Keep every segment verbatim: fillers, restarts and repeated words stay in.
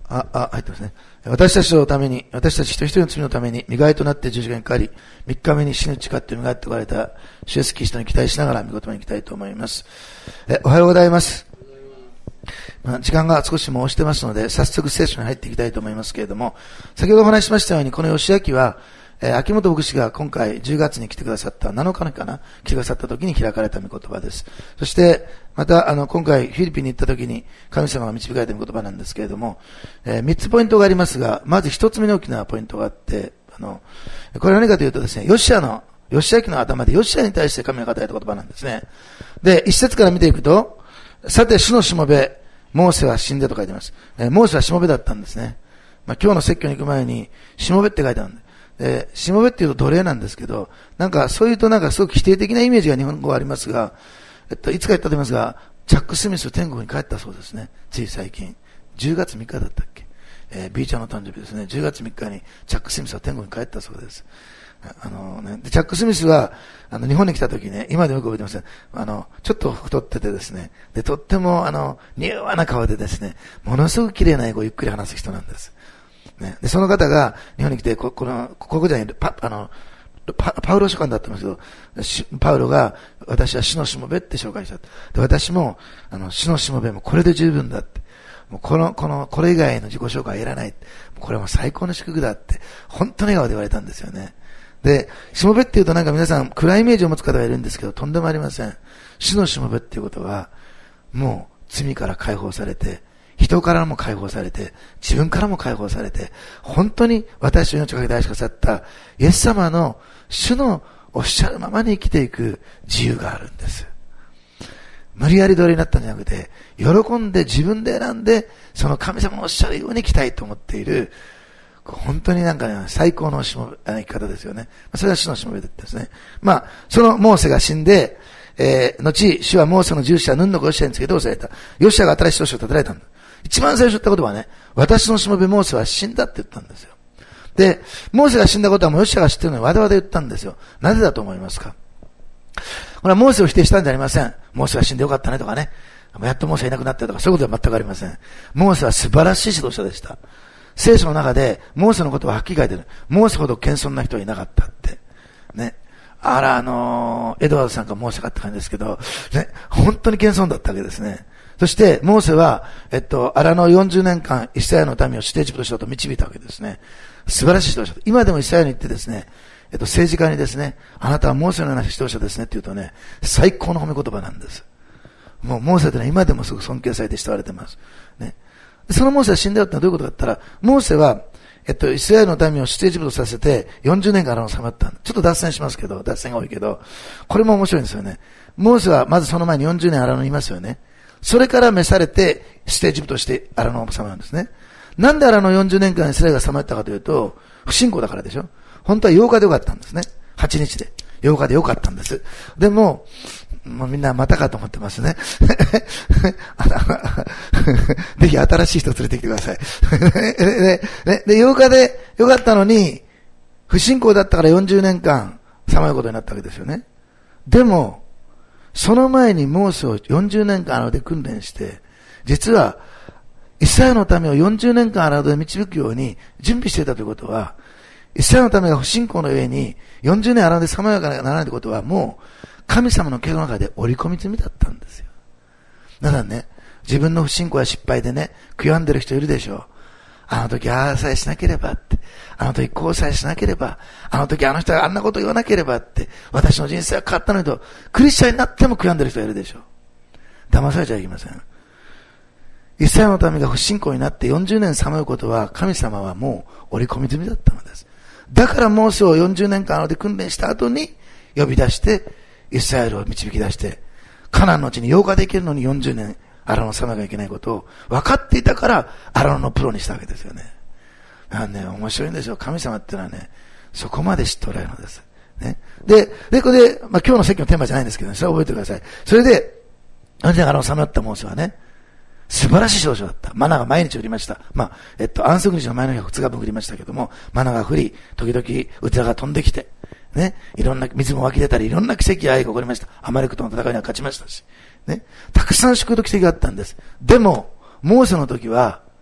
あ、あ、入ってますね。私たちのために、私たち一人一人の罪のために、身代となって十字架にかかり、三日目に死ぬ誓って身代っておられた、主イエスキリストに期待しながら、御言葉に行きたいと思います。え、おはようございます。まあ、時間が少しも押してますので、早速聖書に入っていきたいと思いますけれども、先ほどお話ししましたように、この義明は、えー、秋元牧師が今回じゅうがつに来てくださった、なのかの日かな、来てくださった時に開かれた御言葉です。そして、また、あの、今回フィリピンに行った時に神様が導かれた御言葉なんですけれども、えー、みっつポイントがありますが、まずひとつめの大きなポイントがあって、あの、これは何かというとですね、ヨシアの、ヨシア記の頭でヨシアに対して神が語られた言葉なんですね。で、一節から見ていくと、さて、主のしもべ、モーセは死んでと書いてます。えー、モーセはしもべだったんですね。まあ、今日の説教に行く前に、しもべって書いてあるんです。で、しもべっていうと奴隷なんですけど、なんかそういうとなんかすごく否定的なイメージが日本語はありますが、えっと、いつか言ったと思いますが、チャック・スミス天国に帰ったそうですね。つい最近。じゅうがつみっかだったっけ、えー、B ちゃんの誕生日ですね。じゅうがつみっかにチャック・スミスは天国に帰ったそうです。あのね、でチャック・スミスは、あの、日本に来た時ね、今でもよく覚えてますね。あの、ちょっと太っててですね、で、とっても、あの、柔和な顔でですね、ものすごく綺麗な英語をゆっくり話す人なんです。ね、で、その方が日本に来て、こ、この、ここじゃない、パ、あの、パ、パウロ書簡だったんですけど、パウロが、私は主のしもべって紹介した。で、私も、あの、主のしもべもこれで十分だって。もうこの、この、これ以外の自己紹介はいらない。これはもう最高の祝福だって、本当に笑顔で言われたんですよね。で、しもべって言うとなんか皆さん暗いイメージを持つ方がいるんですけど、とんでもありません。主のしもべっていうことは、もう罪から解放されて、人からも解放されて、自分からも解放されて、本当に私の命をかけて愛しくださったイエス様の主のおっしゃるままに生きていく自由があるんです。無理やり通りになったんじゃなくて、喜んで自分で選んで、その神様のおっしゃるように生きたいと思っている、本当になんかね、最高のしもべ、生き方ですよね。それは主のしもべですね。まあ、そのモーセが死んで、えー、後、主はモーセの従者、ヌンの子ヨシアにつけて押された。ヨシアが新しい都市を建てられたんだ。一番最初言ったことはね、私のしもべモーセは死んだって言ったんですよ。で、モーセが死んだことはもうヨシアが知ってるのにわざわざ言ったんですよ。なぜだと思いますか？これはモーセを否定したんじゃありません。モーセが死んでよかったねとかね。やっとモーセいなくなったとかそういうことは全くありません。モーセは素晴らしい指導者でした。聖書の中でモーセのことははっきり書いてる。モーセほど謙遜な人はいなかったって。ね。あら、あのー、エドワードさんかモーセかって感じですけど、ね、本当に謙遜だったわけですね。そして、モーセは、えっと、アラのよんじゅうねんかん、イスラエルの民を指定地としようと導いたわけですね。素晴らしい指導者。今でもイスラエルに行ってですね、えっと、政治家にですね、あなたはモーセのような指導者ですねって言うとね、最高の褒め言葉なんです。もう、モーセというのは今でもすごく尊敬されて慕われてます。ね。そのモーセが死んだよってのはどういうことかって言ったら、モーセは、えっと、イスラエルの民を指定地とさせて、よんじゅうねんかんアラノをさまったんだ。ちょっと脱線しますけど、脱線が多いけど、これも面白いんですよね。モーセはまずその前によんじゅうねんアラノにいますよね。それから召されて、指定地としてアラノをさまるんですね。なんでアラノよんじゅうねんかんイスラエルがさまったかというと、不信仰だからでしょ。本当はようかでよかったんですね。はちにちで。ようかでよかったんです。でも、もうみんなまたかと思ってますね。ぜひ新しい人連れてきてください。で, で, で、ようかでよかったのに、不信仰だったからよんじゅうねんかんさまようことになったわけですよね。でも、その前にモーセをよんじゅうねんかんアラノで訓練して、実は、イスラエルのためをよんじゅうねんかんアラノで導くように準備していたということは、イスラエルのためが不信仰の上によんじゅうねんアラノでさまようかならないということは、もう神様の計画の中で織り込み済みだったんですよ。だからね、自分の不信仰や失敗でね、悔やんでる人いるでしょう。あの時ああさえしなければって、あの時こうさえしなければ、あの時あの人があんなこと言わなければって、私の人生は変わったのにと、クリスチャンになっても悔やんでる人がいるでしょう。騙されちゃいけません。イスラエルのためが不信仰になってよんじゅうねんさまようことは、神様はもう織り込み済みだったのです。だからモーセをよんじゅうねんかんアラノで訓練した後に呼び出して、イスラエルを導き出して、カナンの地にようかで行けるのによんじゅうねんアラノをさまなきゃいけないことを分かっていたからアラノのプロにしたわけですよね。だからね、面白いんですよ。神様ってのはね、そこまで知っておられるのです。ね。で、で、これで、まあ、今日の説教のテーマじゃないんですけどね、それは覚えてください。それで、よんじゅうねんアラノをさまよったモーセはね、素晴らしい少女だった。マナが毎日降りました。まあ、えっと、安息日の前の日はふつかぶん降りましたけども、マナが降り、時々、うつらが飛んできて、ね、いろんな、水も湧き出たり、いろんな奇跡や愛が起こりました。アマレクとの戦いには勝ちましたし、ね、たくさん祝福と奇跡があったんです。でも、モーセの時は、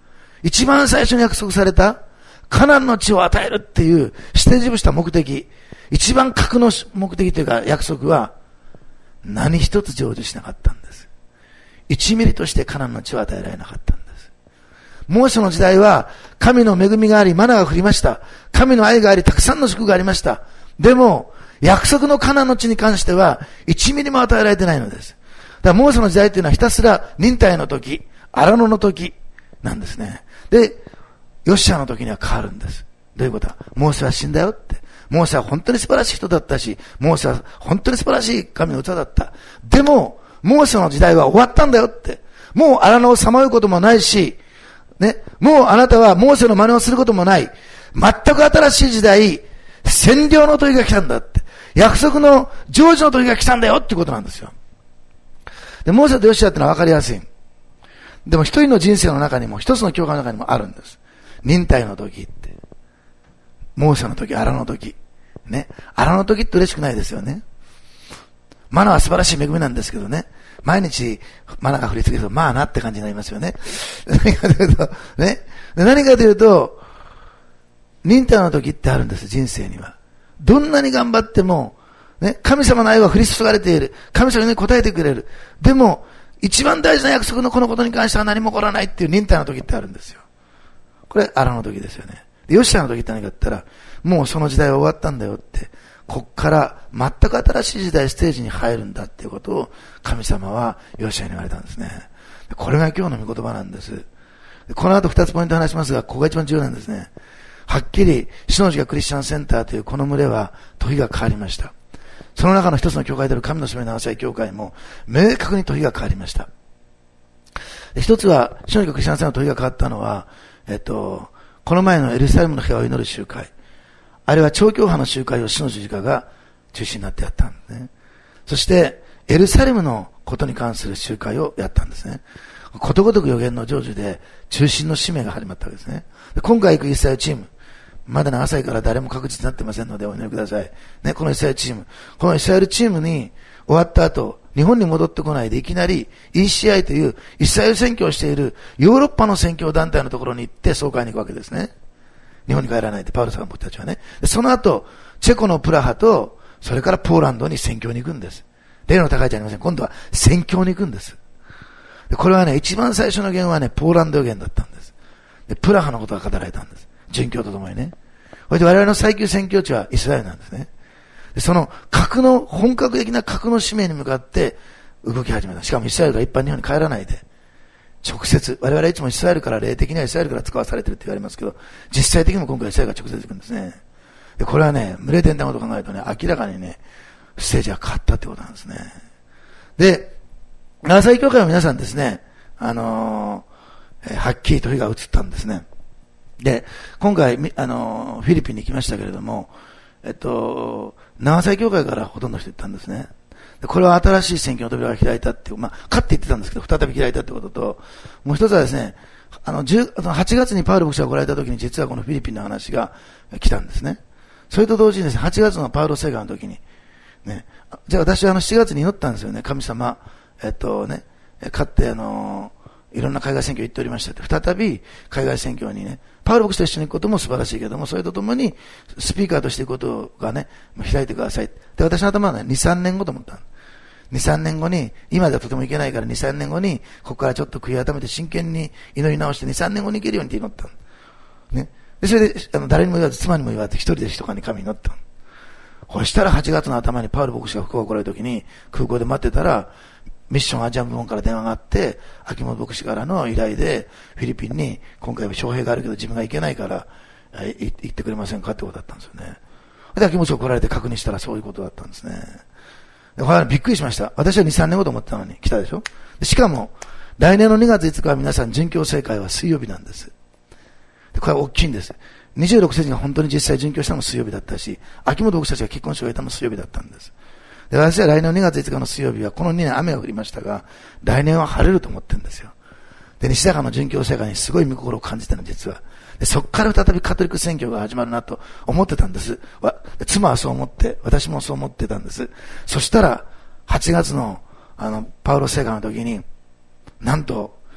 一番最初に約束されたカナンの地を与えるっていう指定事した目的、一番格の目的というか約束は何一つ成就しなかったんです。一ミリとしてカナンの地を与えられなかったんです。モーセの時代は神の恵みがあり、マナが降りました。神の愛があり、たくさんの祝がありました。でも約束のカナンの地に関しては一ミリも与えられてないのです。だからモーセの時代というのはひたすら忍耐の時、荒野の時なんですね。で、ヨシュアの時には変わるんです。どういうことだ？モーセは死んだよって。モーセは本当に素晴らしい人だったし、モーセは本当に素晴らしい神の歌だった。でも、モーセの時代は終わったんだよって。もう荒野をさまようこともないし、ね、もうあなたはモーセの真似をすることもない。全く新しい時代、占領の時が来たんだって。約束の成就の時が来たんだよってことなんですよ。で、モーセとヨシュアってのは分かりやすい。でも一人の人生の中にも、一つの教会の中にもあるんです。忍耐の時って。モーセの時、荒の時。ね。荒の時って嬉しくないですよね。マナは素晴らしい恵みなんですけどね。毎日マナが降り続けると、まあなって感じになりますよね。何かというと、ね。何かというと、忍耐の時ってあるんです、人生には。どんなに頑張っても、ね、神様の愛は降り注がれている。神様に答えてくれる。でも、一番大事な約束のこのことに関しては何も起こらないっていう忍耐の時ってあるんですよ。これ、荒の時ですよね。で、ヨシュアの時って何かって言ったら、もうその時代は終わったんだよって、こっから全く新しい時代ステージに入るんだっていうことを神様はヨシュアに言われたんですね。これが今日の御言葉なんです。この後二つポイント話しますが、ここが一番重要なんですね。はっきり、シノジガクリスチャンセンターというこの群れは時が変わりました。その中の一つの教会である神のしもべの合わせい教会も明確に時が変わりました。一つは、シノジガクリスチャンセンターの時が変わったのは、えっと、この前のエルサレムの平和を祈る集会。あれは超教派の集会をシノジガが中心になってやったんですね。そして、エルサレムのことに関する集会をやったんですね。ことごとく予言の成就で中心の使命が始まったわけですね。今回行くイスラエルチーム、まだ長いから誰も確実になってませんのでお祈りください。ね、このイスラエルチーム。このイスラエルチームに終わった後、日本に戻ってこないでいきなり イーシーアイ というイスラエル宣教をしているヨーロッパの宣教団体のところに行って総会に行くわけですね。日本に帰らないで、パウロさん僕たちはね。その後、チェコのプラハと、それからポーランドに宣教に行くんです。例の高いじゃありません。今度は宣教に行くんです。でこれはね、一番最初の言はね、ポーランド予言だったんです。で、プラハのことが語られたんです。殉教とともにね。それで我々の最級宣教地はイスラエルなんですね。でその核の、本格的な核の使命に向かって動き始めた。しかもイスラエルが一般日本に帰らないで、直接、我々はいつもイスラエルから霊的にはイスラエルから使わされているって言われますけど、実際的にも今回イスラエルが直接行くんですね。で、これはね、群れ伝達のことを考えるとね、明らかにね、ステージが変わったってことなんですね。で、長崎教会は皆さんですね、あのー、えー、はっきりと火が移ったんですね。で、今回、あのー、フィリピンに行きましたけれども、えっと、長崎教会からほとんどの人行ったんですね。でこれは新しい宣教の扉が開いたっていう、まあ、勝って言ってたんですけど、再び開いたってことと、もう一つはですね、あの、はちがつにパウロ牧師が来られた時に実はこのフィリピンの話が来たんですね。それと同時にですね、はちがつのパウロ聖会の時に、ね、じゃあ私はあのしちがつに祈ったんですよね、神様、えっとね、勝ってあの、いろんな海外選挙行っておりましたって、再び海外選挙にね、パウロ牧師と一緒に行くことも素晴らしいけども、それとともにスピーカーとしていくことがね、開いてください。で、私の頭はね、に、さんねんごと思ったの。に、さんねんごに、今ではとてもいけないからに、さんねんごに、ここからちょっと悔い改めて真剣に祈り直してに、さんねんごに行けるようにって祈ったの。ね。で、それで、あの、誰にも言わず、妻にも言わず、一人で一日に神に祈ったの。そしたらはちがつの頭にパウロ牧師が福岡来られるときに、空港で待ってたら、ミッションアジア部門から電話があって、秋元牧師からの依頼で、フィリピンに、今回は招聘があるけど自分が行けないから、行ってくれませんかってことだったんですよね。で、秋元が来られて確認したらそういうことだったんですね。でこれはびっくりしました。私はに、さんねんごと思ったのに来たでしょ。でしかも、来年のにがついつかは皆さん殉教聖会は水曜日なんです。でこれは大きいんです。にじゅうろくせいじが本当に実際殉教したのも水曜日だったし、秋元牧師たちが結婚式を終えたのも水曜日だったんです。で私は来年のにがついつかの水曜日はこのにねん雨が降りましたが、来年は晴れると思ってるんですよ。で、西高の殉教聖会にすごい御心を感じたの実は。で、そこから再びカトリック宣教が始まるなと思ってたんです。妻はそう思って、私もそう思ってたんです。そしたら、はちがつの、あの、パウロ聖会の時に、なんと、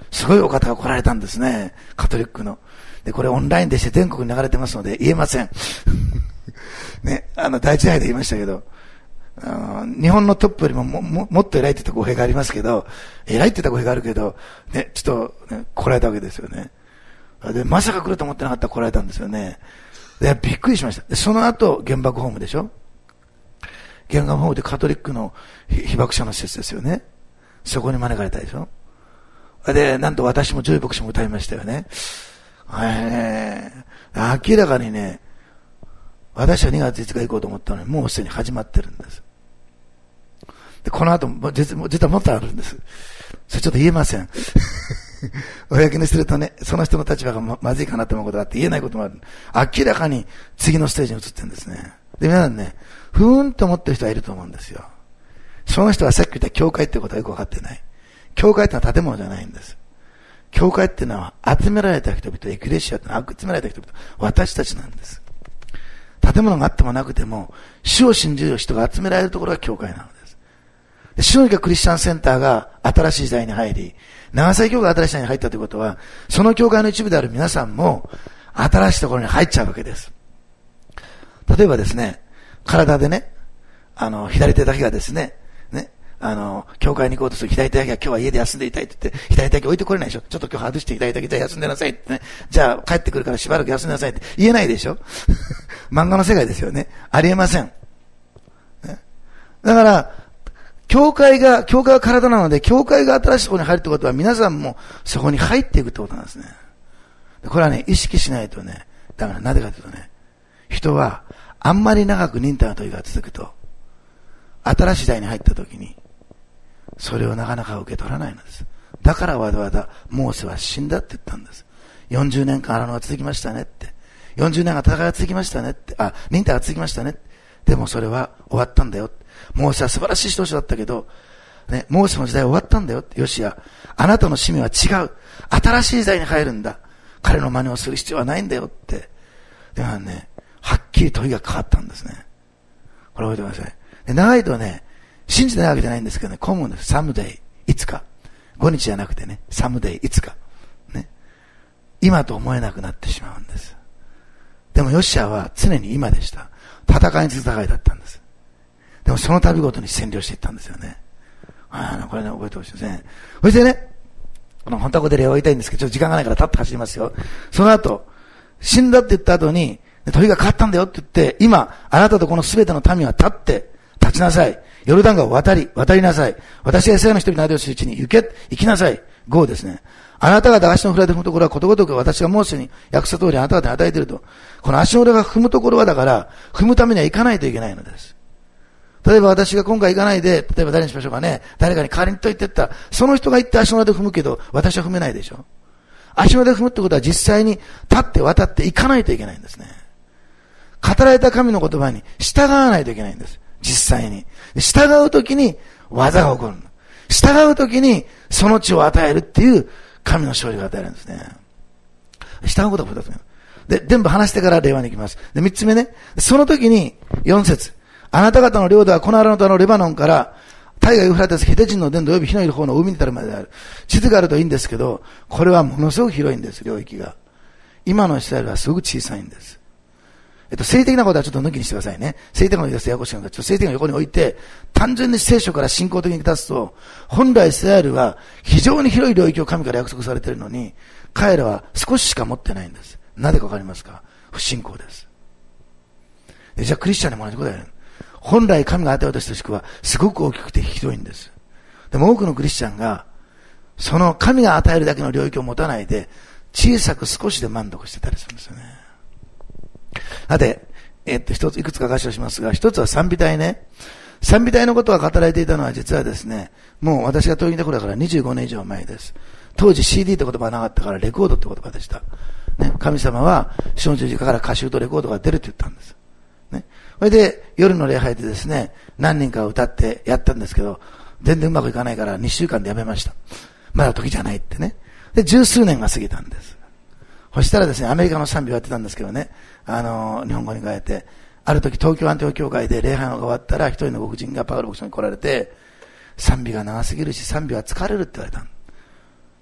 すごいお方が来られたんですね。カトリックの。で、これオンラインでして全国に流れてますので言えません。ね、あの、第一杯で言いましたけど、あの、日本のトップよりもも、も、もっと偉いって言った語弊がありますけど、偉いって言った語弊があるけど、ね、ちょっと、ね、来られたわけですよね。で、まさか来ると思ってなかったら来られたんですよね。で、びっくりしました。で、その後、原爆ホームでしょ？原爆ホームでカトリックの被爆者の施設ですよね。そこに招かれたでしょ？で、なんと私もジョイ牧師も歌いましたよね。えー、明らかにね、私はにがついつか行こうと思ったのに、もうすでに始まってるんです。で、この後、実はもっとあるんです。それちょっと言えません。公にするとね、その人の立場が ま, まずいかなと思うことがあって言えないこともある。明らかに次のステージに移ってるんですね。で、皆さんね、ふーんと思ってる人はいると思うんですよ。その人はさっき言った教会ってことはよくわかってない。教会ってのは建物じゃないんです。教会っていうのは集められた人々、エクレシアってのは集められた人々、私たちなんです。建物があってもなくても、主を信じる人が集められるところが教会なのです。で、主の教クリスチャンセンターが新しい時代に入り、長崎教会が新しい時代に入ったということは、その教会の一部である皆さんも、新しいところに入っちゃうわけです。例えばですね、体でね、あの、左手だけがですね、ね、あの、教会に行こうとする左手だけは今日は家で休んでいたいって言って、左手だけ置いてこれないでしょ。ちょっと今日外して左手だけじゃあ休んでなさいってね。じゃあ帰ってくるからしばらく休んでなさいって言えないでしょ。漫画の世界ですよね。ありえません。ね、だから、教会が、教会は体なので、教会が新しいところに入るってことは皆さんもそこに入っていくってことなんですね。これはね、意識しないとね、だからなぜかというとね、人はあんまり長く忍耐の時が続くと、新しい時代に入った時に、それをなかなか受け取らないのです。だからわざわざモーセは死んだって言ったんです。よんじゅうねんかん荒野が続きましたねって。よんじゅうねんが戦いが続きましたねって。あ、忍耐が続きましたね。でもそれは終わったんだよ。モーセは素晴らしい人だったけど、ね、モーセの時代は終わったんだよ。よしや、あなたの使命は違う。新しい時代に入るんだ。彼の真似をする必要はないんだよって。でもね、はっきり問いがかかったんですね。これ覚えてください。で、長いとね、信じてないわけじゃないんですけどね、混むんです。サムデイ、いつか。ごにちじゃなくてね、サムデイ、いつか。ね。今と思えなくなってしまうんです。でもヨシアは常に今でした。戦いに続く戦いだったんです。でもその度ごとに占領していったんですよね。ああ、これね、覚えてほしいですね。そしてね、この本当はここで例を言いたいんですけど、ちょっと時間がないから立って走りますよ。その後、死んだって言った後に、鳥が変わったんだよって言って、今、あなたとこの全ての民は立って、立ちなさい。ヨルダン川を渡り、渡りなさい。私がイスラエルの人々の間をするうちに行け、行きなさい。ゴーですね。あなたが足の裏で踏むところはことごとく私がモーセに約束通りあなた方に与えていると。この足の裏が踏むところはだから、踏むためには行かないといけないのです。例えば私が今回行かないで、例えば誰にしましょうかね。誰かに代わりにと言ってったら、その人が行って足の裏で踏むけど、私は踏めないでしょ。足の裏で踏むってことは実際に立って渡って行かないといけないんですね。語られた神の言葉に従わないといけないんです。実際に。従うときに技が起こる。従うときにその地を与えるっていう神の勝利が与えるんですね。従うことが二つ目。で、全部話してから令和に行きます。で、三つ目ね。その時に四節。あなた方の領土はこの荒野とのレバノンから、大河ユーフラテス、ヘテ人の伝土及び火のいる方の海に至るまでである。地図があるといいんですけど、これはものすごく広いんです、領域が。今のイスラエルはすごく小さいんです。えっと、性的なことはちょっと抜きにしてくださいね。性的なことを言い出すとややこしいので、ちょっと性的な横に置いて、単純に聖書から信仰的に立つと、本来イスラエルは非常に広い領域を神から約束されているのに、彼らは少ししか持ってないんです。なぜかわかりますか？不信仰です。で、じゃあクリスチャンにも同じことやる。本来神が与えようとした祝福はすごく大きくて広いんです。でも多くのクリスチャンが、その神が与えるだけの領域を持たないで、小さく少しで満足してたりするんですよね。さて、えっと、一つ、いくつか箇所しますが、一つは賛美隊ね。賛美隊のことが語られていたのは実はですね、もう私が東京にいた頃だからにじゅうごねん以上前です。当時 シーディー って言葉はなかったからレコードって言葉でした。ね、神様は主の十字架から歌集とレコードが出るって言ったんです。ね。それで夜の礼拝でですね、何人か歌ってやったんですけど、全然うまくいかないからにしゅうかんでやめました。まだ時じゃないってね。で、十数年が過ぎたんです。そしたらですね、アメリカの賛美をやってたんですけどね、あの、日本語に変えて、ある時東京アンティオ教会で礼拝が終わったら一人の黒人がパウロ牧師に来られて、賛美が長すぎるし賛美は疲れるって言われた。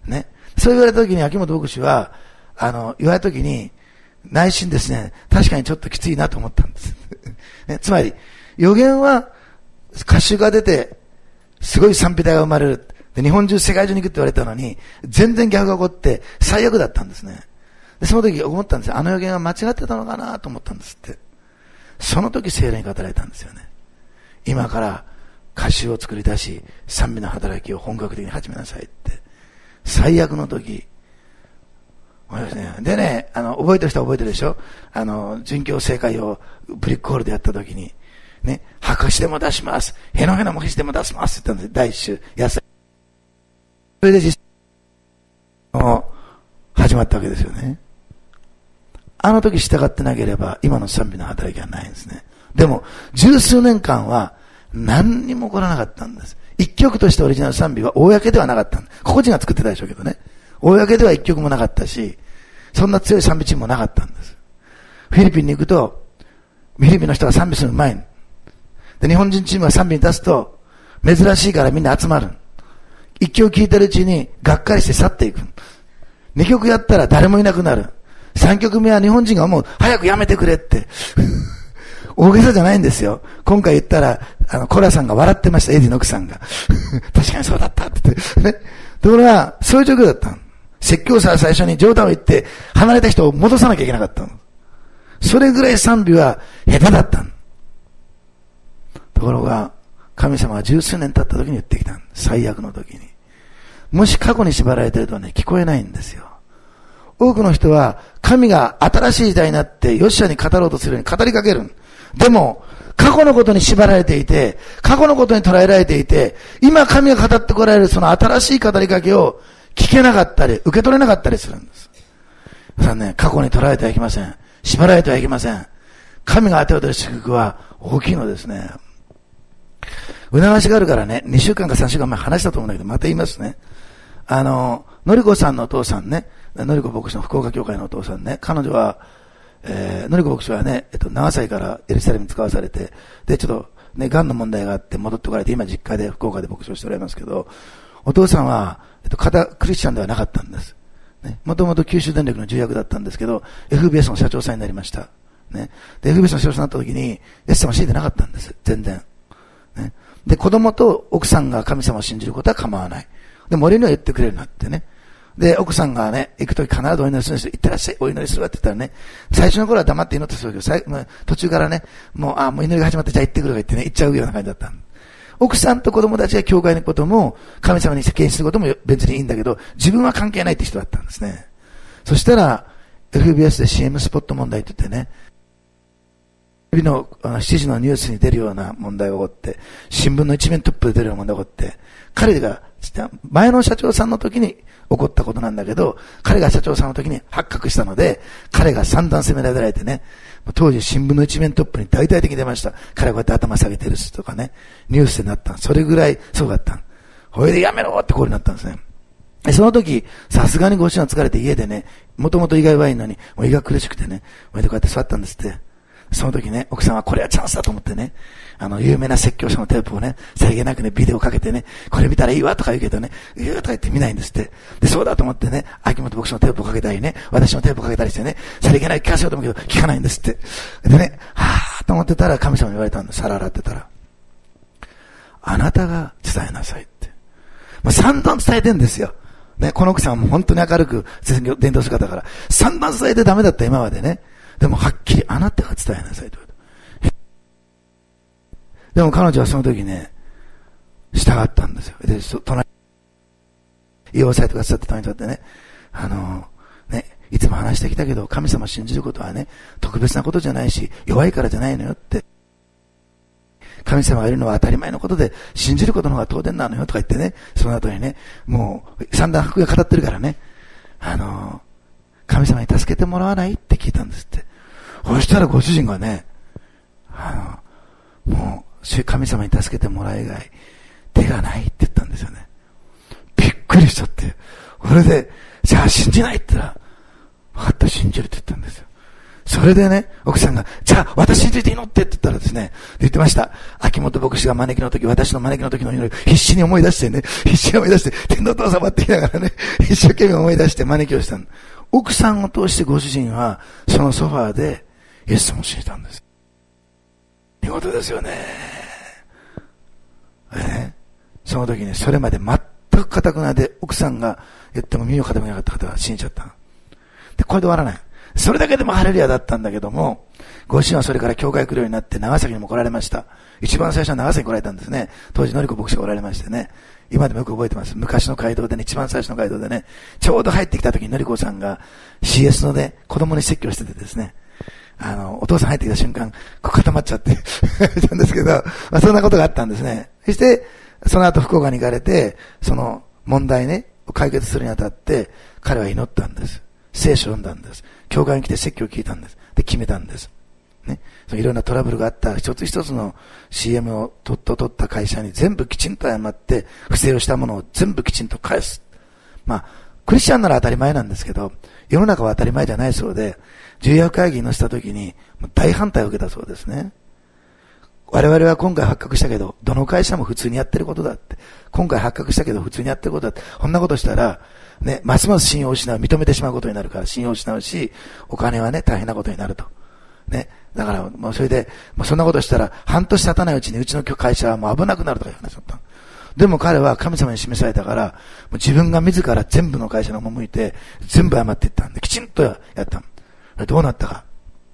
ね。そう言われた時に秋元牧師は、あの、言われた時に、内心ですね、確かにちょっときついなと思ったんです。ね、つまり、予言は歌手が出て、すごい賛美隊が生まれる。で、日本中、世界中に行くって言われたのに、全然逆が起こって、最悪だったんですね。で、その時思ったんですよ。あの予言は間違ってたのかなと思ったんですって。その時、聖霊に語られたんですよね。今から歌手を作り出し、賛美の働きを本格的に始めなさいって。最悪の時、でね、あの、覚えてる人は覚えてるでしょ？あの、殉教聖会をブリックホールでやった時に、ね、白紙でも出します。へのへのもひでも出しますって言ったんですよ。第一週、野菜。それで実際、始まったわけですよね。あの時従ってなければ、今の賛美の働きはないんですね。でも、十数年間は、何にも起こらなかったんです。一曲としてオリジナル賛美は公ではなかったんです。個々人が作ってたでしょうけどね。公では一曲もなかったし、そんな強い賛美チームもなかったんです。フィリピンに行くと、フィリピンの人が賛美するのうまい。で、日本人チームが賛美に出すと、珍しいからみんな集まる。一曲聴いてるうちに、がっかりして去っていく。二曲やったら誰もいなくなる。三曲目は日本人がもう、早くやめてくれって。大げさじゃないんですよ。今回言ったら、あの、コラさんが笑ってました、エディの奥さんが。確かにそうだったって言って。ね。ところが、そういう状況だったの。説教者は最初に冗談を言って、離れた人を戻さなきゃいけなかったの。それぐらい賛美は下手だったの。ところが、神様は十数年経った時に言ってきたの。最悪の時に。もし過去に縛られてるとね、聞こえないんですよ。多くの人は、神が新しい時代になって、ヨシュアに語ろうとするように語りかける。でも、過去のことに縛られていて、過去のことに捉えられていて、今神が語ってこられるその新しい語りかけを聞けなかったり、受け取れなかったりするんです。皆さんね、過去に捉えてはいけません。縛られてはいけません。神が与えている祝福は大きいのですね。促しがあるからね、にしゅうかんかさんしゅうかんまえ話したと思うんだけど、また言いますね。あの、のりこさんのお父さんね、のりこ牧師の福岡教会のお父さんね、彼女は、えー、のりこ牧師はね、えっと、ななさいからエルサレムに使わされて、で、ちょっと、ね、癌の問題があって戻ってこられて、今実家で福岡で牧師をしておられますけど、お父さんは、えっと、片クリスチャンではなかったんです。ね、もともと九州電力の重役だったんですけど、エフビーエス の社長さんになりました。ね。で、エフビーエス の社長さんになった時に、イエス様を信じてなかったんです。全然。ね。で、子供と奥さんが神様を信じることは構わない。でも俺には言ってくれるなってね。で、奥さんがね、行くとき必ずお祈りするんですよ。行ってらっしゃい、お祈りするわって言ったらね、最初の頃は黙って祈ってするけど、最途中からね、もう、あ、もう祈りが始まって、じゃあ行ってくるとか言ってね、行っちゃうような感じだった。奥さんと子供たちが教会に行くことも、神様に献身することも別にいいんだけど、自分は関係ないって人だったんですね。そしたら、エフビーエス で シーエム スポット問題って言ってね、日々のしちじのニュースに出るような問題が起こって、新聞の一面トップで出るような問題が起こって、彼が、前の社長さんの時に起こったことなんだけど、彼が社長さんの時に発覚したので、彼が散々責められてね、当時新聞の一面トップに大々的に出ました。彼がこうやって頭下げてるとかね、ニュースになった。それぐらいそうだった。ほいでやめろってこうになったんですね。その時、さすがにご主人は疲れて家でね、もともと胃が弱いのに、もう胃が苦しくてね、こうやって座ったんですって。その時ね、奥さんはこれはチャンスだと思ってね、あの、有名な説教者のテープをね、さりげなくね、ビデオかけてね、これ見たらいいわとか言うけどね、うーとか言って見ないんですって。で、そうだと思ってね、秋元牧師のテープをかけたりね、私のテープをかけたりしてね、さりげなく聞かせようと思うけど、聞かないんですって。でね、はぁーと思ってたら、神様に言われたんです。皿洗ってたら。あなたが伝えなさいって。まあ、散々伝えてんですよ。ね、この奥さんはもう本当に明るく、伝道姿から、散々伝えてダメだった今までね。でもはっきりあなたが伝えなさいと言われた。でも彼女はその時ね、従ったんですよ。で、隣、家を押さえてくださって隣に立ってね、あの、ね、いつも話してきたけど、神様を信じることはね、特別なことじゃないし、弱いからじゃないのよって。神様がいるのは当たり前のことで、信じることの方が当然なのよとか言ってね、その後にね、もう、散々福が語ってるからね、あの、神様に助けてもらわないって聞いたんですって。そしたらご主人がね、あの、もう、神様に助けてもらう以外、手がないって言ったんですよね。びっくりしちゃって。それで、じゃあ信じないって言ったら、分かった、信じるって言ったんですよ。 それでね、奥さんが、じゃあ私について祈ってって言ったらですね、言ってました。秋元牧師が招きの時、私の招きの時の祈りを必死に思い出してね、必死に思い出して、天の父様って言いながらね、一生懸命思い出して招きをしたの。奥さんを通してご主人は、そのソファーでイエス様を信じたんです。見事ですよね。ね、その時にそれまで全く堅くなで奥さんが言っても耳を傾けなかった方が信じちゃった。で、これで終わらない。それだけでもハレルヤだったんだけども、ご主人はそれから教会来るようになって長崎にも来られました。一番最初は長崎に来られたんですね。当時のりこ牧師がおられましてね。今でもよく覚えてます。昔の街道でね、一番最初の街道でね、ちょうど入ってきた時にのりこさんが シーエス のね、子供に説教しててですね、あの、お父さん入ってきた瞬間、こう固まっちゃってたんですけど、まあそんなことがあったんですね。そして、その後福岡に行かれて、その問題ね、を解決するにあたって、彼は祈ったんです。聖書を読んだんです。教会に来て説教を聞いたんです。で、決めたんです。ね。そのいろんなトラブルがあった一つ一つの シーエム をとっと取った会社に全部きちんと謝って、不正をしたものを全部きちんと返す。まあ、クリスチャンなら当たり前なんですけど、世の中は当たり前じゃないそうで、重役会議に乗せた時に大反対を受けたそうですね。我々は今回発覚したけど、どの会社も普通にやってることだって。今回発覚したけど普通にやってることだって。こんなことしたら、ね、ますます信用を失う、認めてしまうことになるから信用を失うし、お金はね、大変なことになると。ね。だから、もうそれで、もうそんなことしたら、半年経たないうちにうちの会社はもう危なくなるとかいう話だった。でも彼は神様に示されたから、もう自分が自ら全部の会社の赴いて、全部謝っていったんで、きちんとやったの。どうなったか。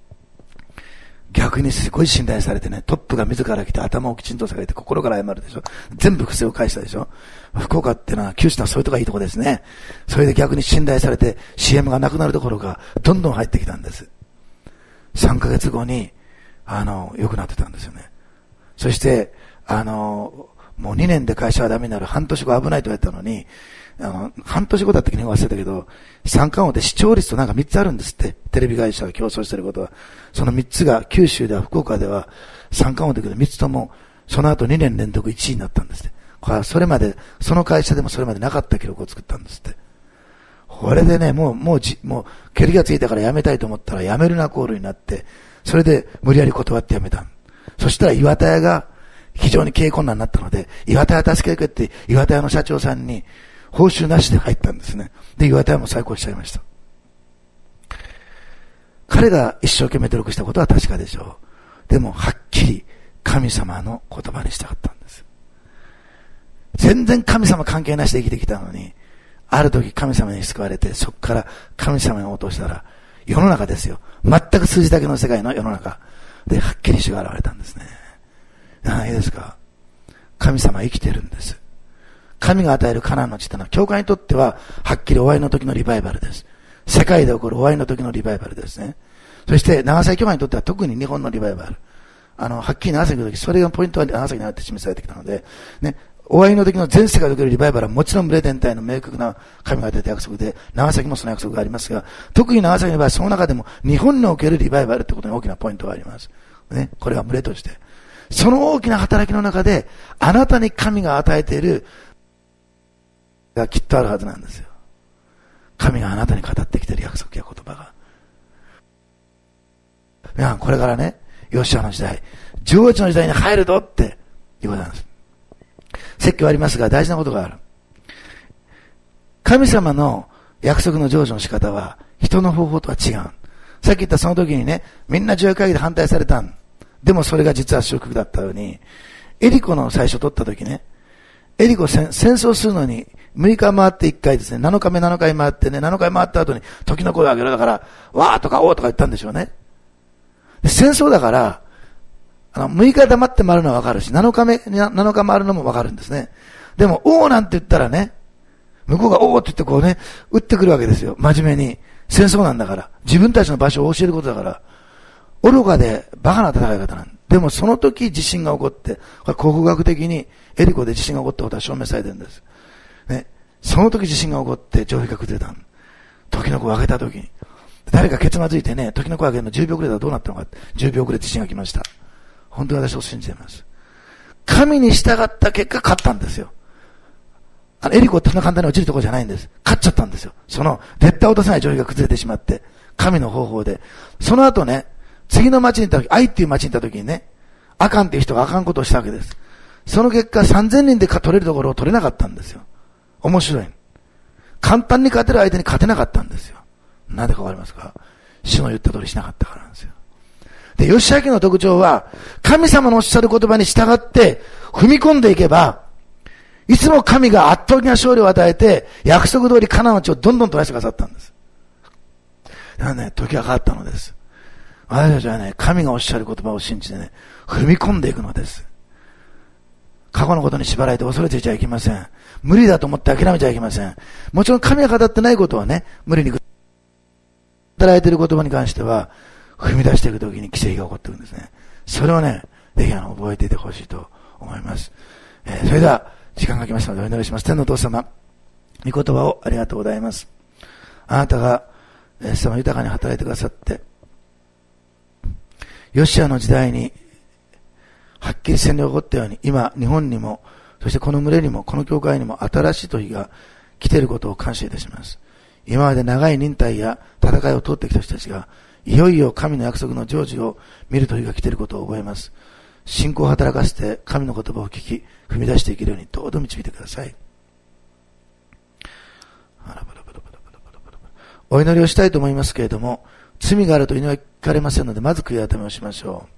逆にすごい信頼されてね、トップが自ら来て頭をきちんと下げて心から謝るでしょ。全部不正を返したでしょ。福岡ってのは九州のはそういうとこがいいとこですね。それで逆に信頼されて シーエム がなくなるところがどんどん入ってきたんです。さんかげつごに、あの、良くなってたんですよね。そして、あの、もうにねんで会社はダメになる、半年後危ないと言われたのに、あの、半年後だったっけね、忘れたけど、三冠王で視聴率となんかみっつあるんですって。テレビ会社が競争してることは。そのみっつが、九州では福岡では三冠王だけどみっつとも、その後にねん連続いちいになったんですって。これはそれまで、その会社でもそれまでなかった記録を作ったんですって。これでね、もう、もうじ、もう、蹴りがついたから辞めたいと思ったら辞めるなコールになって、それで無理やり断って辞めた。そしたら岩田屋が非常に経営困難になったので、岩田屋助けてくれって、岩田屋の社長さんに、報酬なしで入ったんですね。で、岩田屋も再興しちゃいました。彼が一生懸命努力したことは確かでしょう。でも、はっきり神様の言葉にしたかったんです。全然神様関係なしで生きてきたのに、ある時神様に救われて、そこから神様に落としたら、世の中ですよ。全く数字だけの世界の世の中で、はっきり主が現れたんですね。ああ、いいですか。神様は生きてるんです。神が与えるカナンの地というのは、教会にとっては、はっきり終わりの時のリバイバルです。世界で起こる終わりの時のリバイバルですね。そして、長崎教会にとっては特に日本のリバイバル。あの、はっきり長崎の時、それがポイントは長崎にあって示されてきたので、ね、終わりの時の全世界で起こるリバイバルはもちろんブレデン隊の明確な神が与えた約束で、長崎もその約束がありますが、特に長崎の場合、その中でも日本におけるリバイバルということに大きなポイントがあります。ね、これは群れとして。その大きな働きの中で、あなたに神が与えているがきっとあるはずなんですよ。神があなたに語ってきている約束や言葉が。皆さん、これからね、ヨシュアの時代、成就の時代に入るぞっていうことなんです。説教ありますが大事なことがある。神様の約束の成就の仕方は人の方法とは違う。さっき言ったその時にね、みんな重要会議で反対されたん。でもそれが実は祝福だったように、エリコの最初取った時ね、エリコ戦争するのにむいか回っていっかいですね、なのかめなのかい回ってね、なのかい回った後に時の声を上げろだから、わーとかおーとか言ったんでしょうね。で戦争だから、あの、むいか黙って回るのはわかるし、なのかめ、なのか回るのもわかるんですね。でも、おーなんて言ったらね、向こうがおーって言ってこうね、撃ってくるわけですよ。真面目に。戦争なんだから。自分たちの場所を教えることだから。愚かでバカな戦い方なんだ。でもその時地震が起こって、これ考古学的にエリコで地震が起こったことは証明されてるんです。ね。その時地震が起こって城壁が崩れた。時の子を上げた時に。誰かケツまずいてね、時の子を上げるのじゅうびょうくらいだとどうなったのか。じゅうびょうくらい地震が来ました。本当に私を信じています。神に従った結果勝ったんですよ。あのエリコってそんな簡単に落ちるところじゃないんです。勝っちゃったんですよ。その絶対落とせない城壁が崩れてしまって、 神の方法で。その後ね、次の町に行った時、愛っていう町に行った時にね、アカンっていう人がアカンことをしたわけです。その結果さんぜんにんで取れるところを取れなかったんですよ。面白い。簡単に勝てる相手に勝てなかったんですよ。なんでかわかりますか？主の言った通りしなかったからなんですよ。で、ヨシア記の特徴は、神様のおっしゃる言葉に従って踏み込んでいけば、いつも神が圧倒的な勝利を与えて、約束通りカナンの地をどんどん取らせてくださったんです。だからね、時が変わったのです。私たちはね、神がおっしゃる言葉を信じてね、踏み込んでいくのです。過去のことに縛られて恐れていちゃいけません。無理だと思って諦めちゃいけません。もちろん神が語ってないことはね、無理に働いている言葉に関しては、踏み出していくときに奇跡が起こっていくんですね。それをね、ぜひあの、覚えていてほしいと思います。えー、それでは、時間が来ましたのでお祈りします。天のお父様、御言葉をありがとうございます。あなたが、イエス様豊かに働いてくださって、ヨシアの時代に、はっきり洗礼が起こったように、今、日本にも、そしてこの群れにも、この教会にも新しい時が来ていることを感謝いたします。今まで長い忍耐や戦いを通ってきた人たちが、いよいよ神の約束の成就を見る時が来ていることを覚えます。信仰を働かせて神の言葉を聞き、踏み出していけるようにどうぞ導いてください。お祈りをしたいと思いますけれども、罪があると祈りは聞かれませんので、まず悔い改めをしましょう。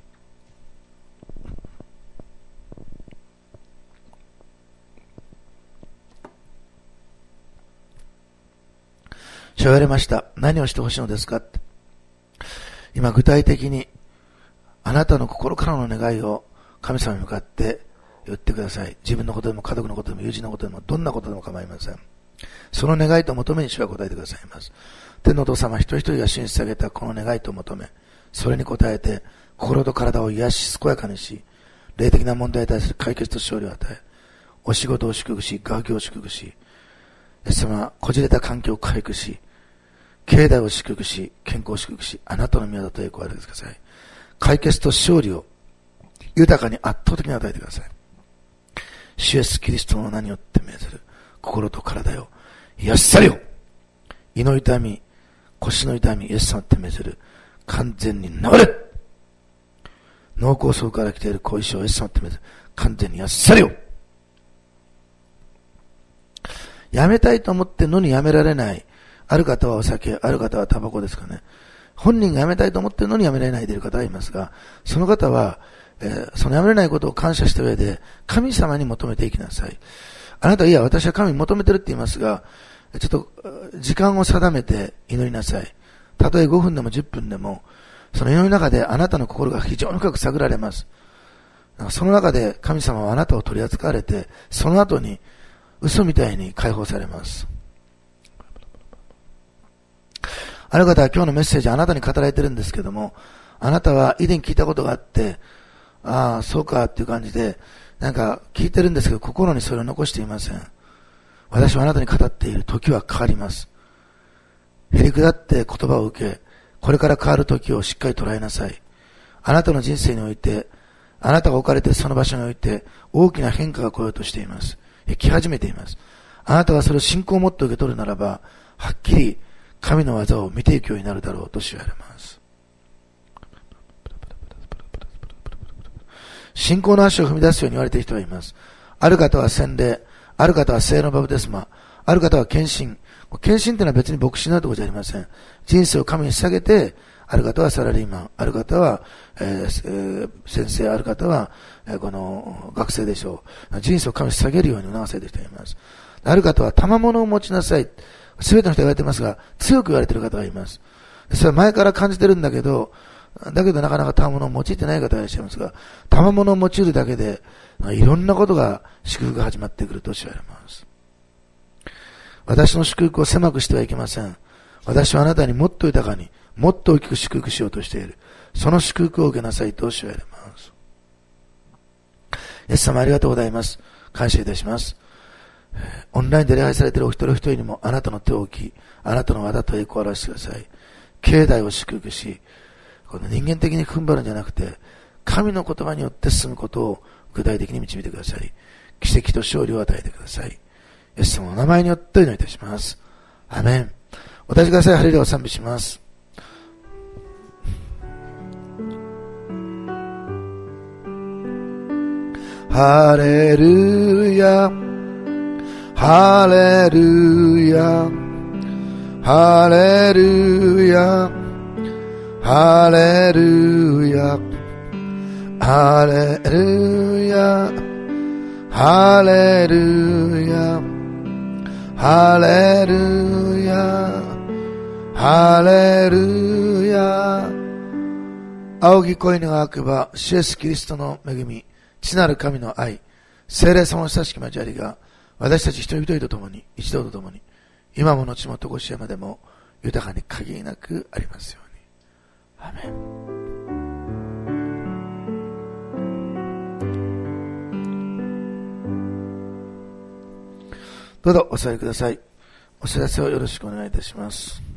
主は言われました。何をしてほしいのですかって。今具体的にあなたの心からの願いを神様に向かって言ってください。自分のことでも家族のことでも友人のことでもどんなことでも構いません。その願いと求めに主は答えてくださいます。天のお父様一人一人が信じてあげたこの願いと求め、それに応えて心と体を癒し健やかにし、霊的な問題に対する解決と勝利を与え、お仕事を祝福し、学業を祝福し、イエス様こじれた環境を回復し、経済を祝福し、健康を祝福し、あなたの宮だと栄光を与えてください。解決と勝利を豊かに圧倒的に与えてください。主イエスキリストの名によって命ずる心と体よ癒し去れよ。胃の痛み、腰の痛み、イエス様って命ずる完全に治れ。脳梗塞から来ている後遺症、イエス様って命ずる完全に癒し去れよ。やめたいと思ってのにやめられない。ある方はお酒、ある方はタバコですかね。本人がやめたいと思っているのにやめられないでいる方がいますが、その方は、えー、そのやめられないことを感謝した上で、神様に求めていきなさい。あなたはいや、私は神に求めてるって言いますが、ちょっと、時間を定めて祈りなさい。たとえごふんでもじゅっぷんでも、その祈りの中であなたの心が非常に深く探られます。その中で神様はあなたを取り扱われて、その後に嘘みたいに解放されます。ある方は今日のメッセージあなたに語られてるんですけども、あなたは以前聞いたことがあって、ああ、そうかっていう感じで、なんか聞いてるんですけど、心にそれを残していません。私はあなたに語っている。時は変わります。へりくだって言葉を受け、これから変わる時をしっかり捉えなさい。あなたの人生において、あなたが置かれているその場所において、大きな変化が来ようとしています。来始めています。あなたがそれを信仰を持って受け取るならば、はっきり神の技を見ていくようになるだろうと主は言われます。信仰の足を踏み出すように言われている人がいます。ある方は洗礼、ある方は聖のバプテスマ、ある方は献身。献身というのは別に牧師になるところじゃありません。人生を神に捧げて、ある方はサラリーマン、ある方は、えーえー、先生、ある方は、えー、この学生でしょう。人生を神に捧げるように促されている人がいます。ある方は賜物を持ちなさい。すべての人が言われていますが、強く言われている方がいます。それは前から感じてるんだけど、だけどなかなか賜物を用いてない方がいらっしゃいますが、賜物を用いるだけで、いろんなことが祝福が始まってくるとおっしゃられます。私の祝福を狭くしてはいけません。私はあなたにもっと豊かに、もっと大きく祝福しようとしている。その祝福を受けなさいとおっしゃられます。イエス様ありがとうございます。感謝いたします。オンラインで礼拝されているお一人お一人にもあなたの手を置き、あなたの技と栄光を表してください。境内を祝福し、この人間的に踏ん張るんじゃなくて、神の言葉によって進むことを具体的に導いてください。奇跡と勝利を与えてください。イエス様の名前によってお祈りいたします。アメン。お立ちください。ハレルヤを賛美します。 ハレルヤハレルヤハレルヤハレルヤハレルヤハレルヤハレルヤハレルヤ。仰ぎ声の悪ば主イエスキリストの恵み、父なる神の愛、聖霊様の親しき交わりが私たち一人一人と共に、一同と共に、今も後もとこしえまでも豊かに限りなくありますように。アーメン。どうぞお座りください。お知らせをよろしくお願いいたします。